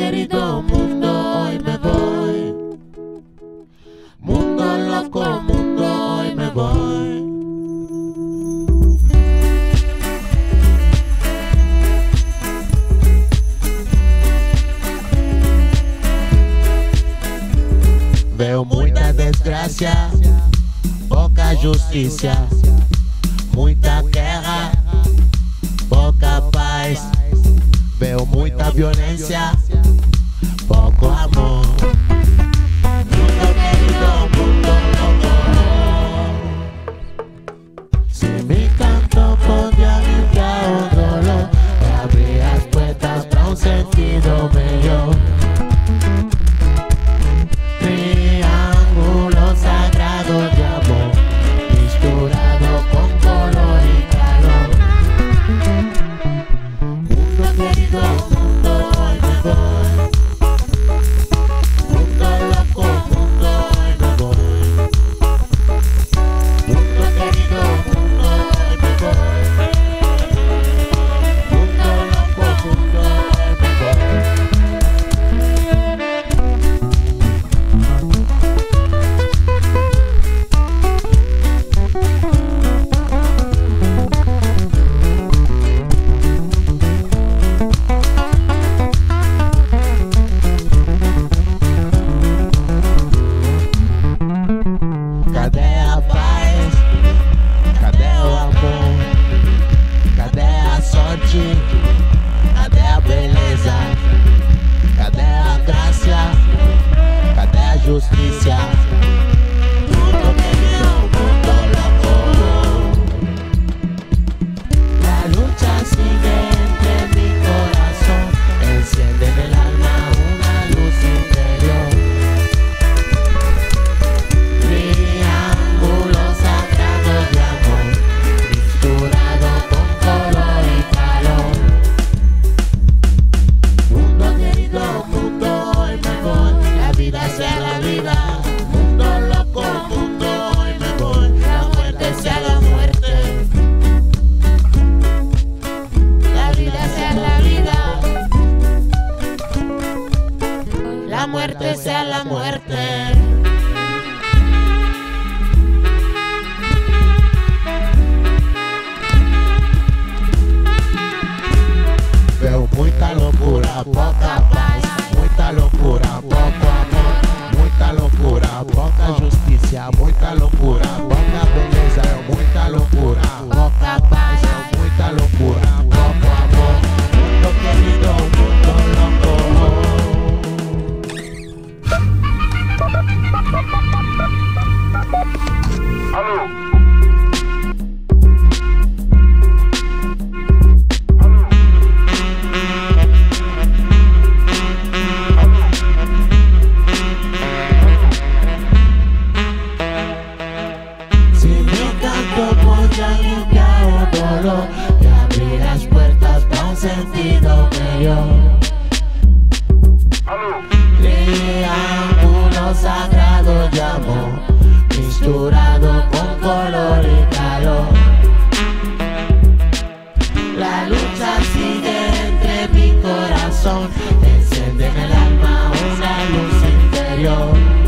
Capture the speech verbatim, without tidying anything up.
querido mundo, hoy me voy. Mundo loco, mundo, hoy me voy. Veo muita desgracia, poca justicia, muita guerra, poca paz. Veo muita violência, pouco amor. Mundo querido, mundo loco. Si mi canto pode aliviar o dolor, abre as puertas para um sentido melhor. Triângulo sagrado de amor, misturado com color e calor. Mundo querido, mundo, hoy me voy. Mundo loco, mundo, hoy me voy. Mundo querido, mundo, hoy me voy. Mundo loco, mundo, hoy me voy. Cadê a paz? Cadê o amor? Cadê a sorte? Cadê a beleza? Cadê a graça? Cadê a justiça? Mundo querido, mundo loco. La lucha sigue entre mi corazón, enciende en el alma una luz interior. Triángulo sagrado de amor, misturado con color y calor. Mundo querido, mundo, hoy me voy. La vida sea la vida. Mundo loco, mundo, hoy me voy. La muerte sea la muerte. La vida sea la vida. La muerte sea la muerte. Veo muita loucura, pouca paz, muita loucura, pouco amor, muita loucura, pouca justiça, muita loucura, pouca beleza, muita loucura, pouca paz, muita loucura, pouco amor. Mundo querido, mundo loco. Alô. Pode aliviar o dolor e abrir as puertas para um sentido melhor. Triángulo sagrado de amor, misturado con color y calor. La lucha sigue entre mi corazón, enciende en el alma una luz interior.